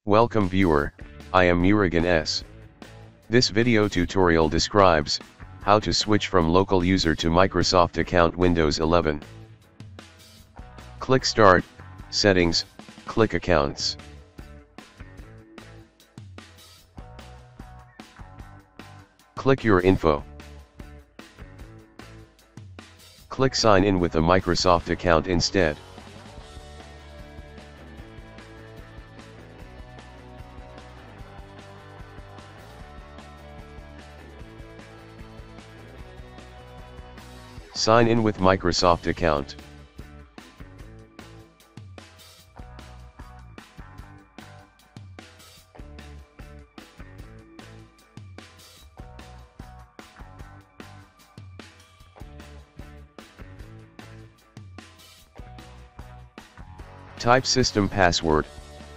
Welcome viewer, I am Murugan S. This video tutorial describes how to switch from local user to Microsoft account Windows 11. Click Start, Settings, click Accounts. Click Your Info. Click Sign in with a Microsoft account instead. Sign in with Microsoft account. Type system password.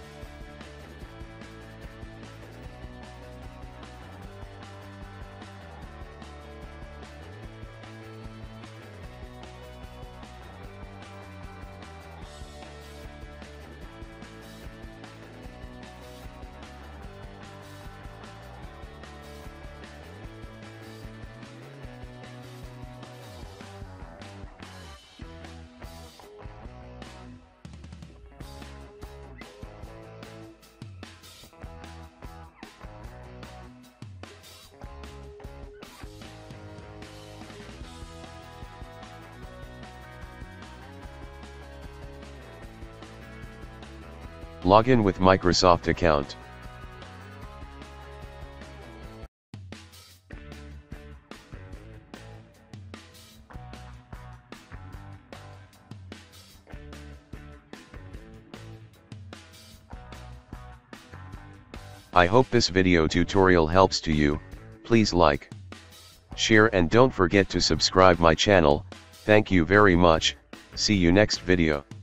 Log in with Microsoft account. I hope this video tutorial helps to you. Please like, share and don't forget to subscribe my channel. Thank you very much. See you next video.